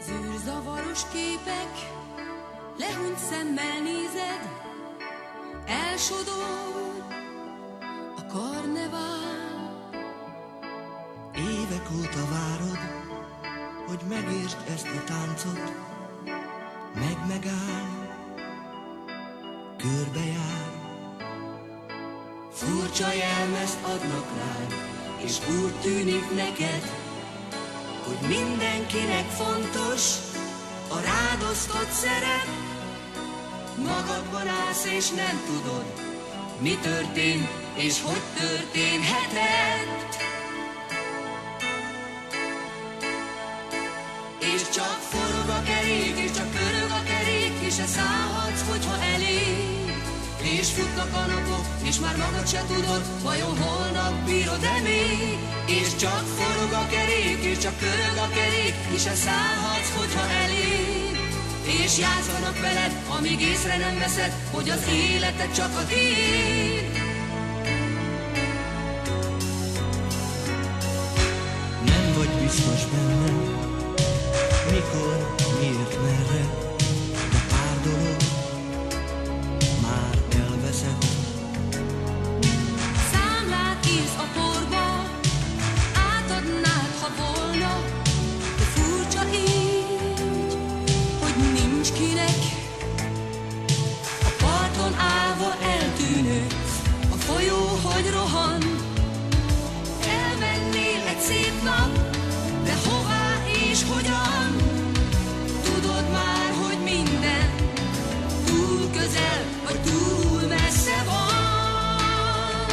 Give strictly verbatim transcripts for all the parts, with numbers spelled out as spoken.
Zűrzavaros képek, lehunyt szemmel nézed, elsodor a karnevál. Évek óta várod, hogy megértsd ezt a táncot, meg megáll, körbejár. Furcsa jelmezt adnak rád, és úgy tűnik neked, hogy mindenkinek fontos a rád osztott szerep. Magadban állsz és nem tudod, mi történt és hogy történhetett. És csak forog a kerék, és csak pörög a kerék, és se szállhatsz, hogyha elég. És futnak a napok, és már magad se tudod, vajon holnap bírod-e még. És csak forog a kerék, és csak pörög a kerék, és se szállhatsz, hogyha elég. És játszanak veled, amíg észre nem veszed, hogy az életed csak a tiéd. Nem vagy biztos benne, mikor, miért, merre, de pár dolog már elveszett. Számlát írsz a porba, átadnád, ha volna, de furcsa így, hogy nincs kinek. A parton állva eltűnő, a folyó, hogy rohan. Elmennél egy szép nap, de hová és hogyan? Tudod már, hogy minden túl közel, vagy túl messze van.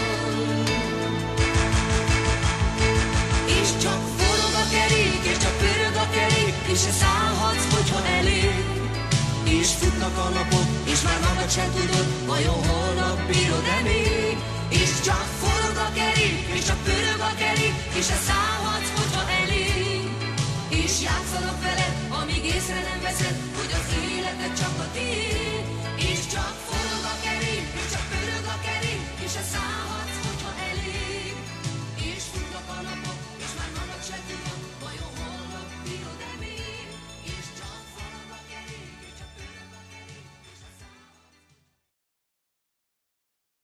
És csak forog a kerék, és csak pörög a kerék, és se szállhatsz, hogyha elég. És futnak a napok, és már magad sem tudod, vajon holnap bírod-e még. És csak forog a kerék, és csak pörög a kerék, és se szállhatsz, hogyha elég. És játszanak veled, amíg észre nem veszed,